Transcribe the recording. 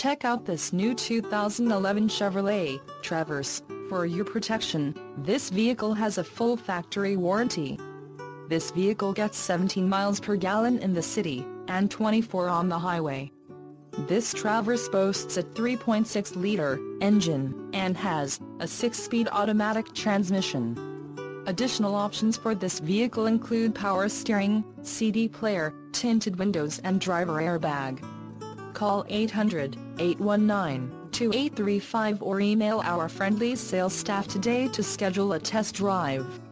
Check out this new 2011 Chevrolet Traverse. For your protection, this vehicle has a full factory warranty. This vehicle gets 17 miles per gallon in the city, and 24 on the highway. This Traverse boasts a 3.6-liter engine, and has a 6-speed automatic transmission. Additional options for this vehicle include power steering, CD player, tinted windows and driver airbag. Call 800-819-2835 or email our friendly sales staff today to schedule a test drive.